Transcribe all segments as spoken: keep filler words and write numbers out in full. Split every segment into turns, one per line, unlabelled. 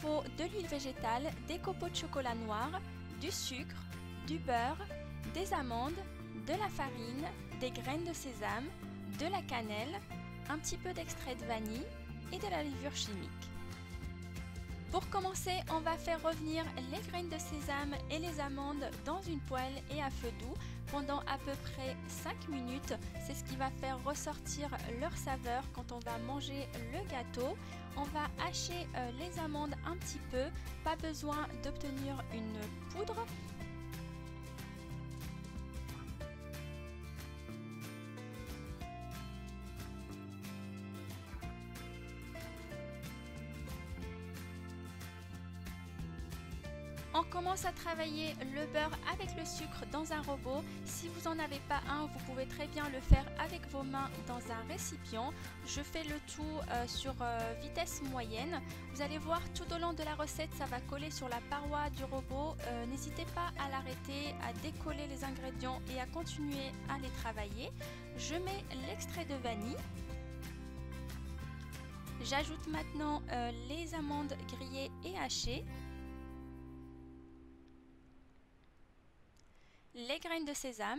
faut de l'huile végétale, des copeaux de chocolat noir, du sucre, du beurre, des amandes, de la farine, des graines de sésame, de la cannelle, un petit peu d'extrait de vanille et de la levure chimique. Pour commencer, on va faire revenir les graines de sésame et les amandes dans une poêle et à feu doux pendant à peu près cinq minutes. C'est ce qui va faire ressortir leur saveur quand on va manger le gâteau. On va hacher euh, les amandes un petit peu, pas besoin d'obtenir une poudre. On commence à travailler le beurre avec le sucre dans un robot. Si vous n'en avez pas un, vous pouvez très bien le faire avec vos mains dans un récipient. Je fais le tout euh, sur euh, vitesse moyenne. Vous allez voir tout au long de la recette, ça va coller sur la paroi du robot. Euh, N'hésitez pas à l'arrêter, à décoller les ingrédients et à continuer à les travailler. Je mets l'extrait de vanille. J'ajoute maintenant euh, les amandes grillées et hachées. Les graines de sésame,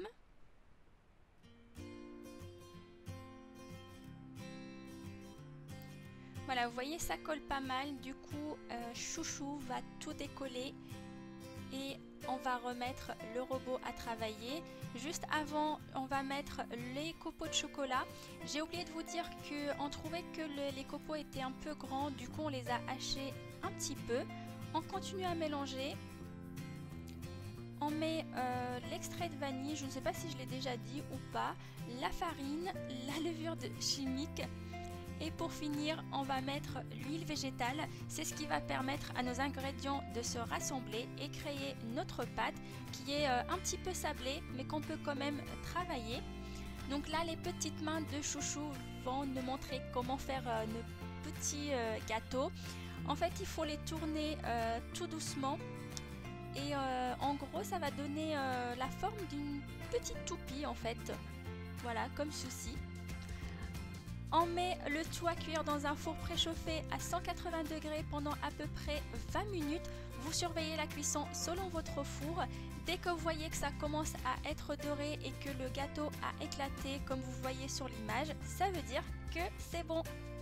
voilà, vous voyez, ça colle pas mal. Du coup, euh, Chouchou va tout décoller et on va remettre le robot à travailler. Juste avant, on va mettre les copeaux de chocolat. J'ai oublié de vous dire qu'on trouvait que le, les copeaux étaient un peu grands, du coup on les a hachés un petit peu. On continue à mélanger. On met euh, l'extrait de vanille, je ne sais pas si je l'ai déjà dit ou pas, la farine, la levure de chimique et pour finir on va mettre l'huile végétale. C'est ce qui va permettre à nos ingrédients de se rassembler et créer notre pâte qui est euh, un petit peu sablée mais qu'on peut quand même travailler. Donc là les petites mains de Chouchou vont nous montrer comment faire euh, nos petits euh, gâteaux. En fait il faut les tourner euh, tout doucement. Et euh, en gros ça va donner euh, la forme d'une petite toupie en fait, voilà, comme ceci. On met le tout à cuire dans un four préchauffé à cent quatre-vingts degrés pendant à peu près vingt minutes. Vous surveillez la cuisson selon votre four. Dès que vous voyez que ça commence à être doré et que le gâteau a éclaté comme vous voyez sur l'image, ça veut dire que c'est bon.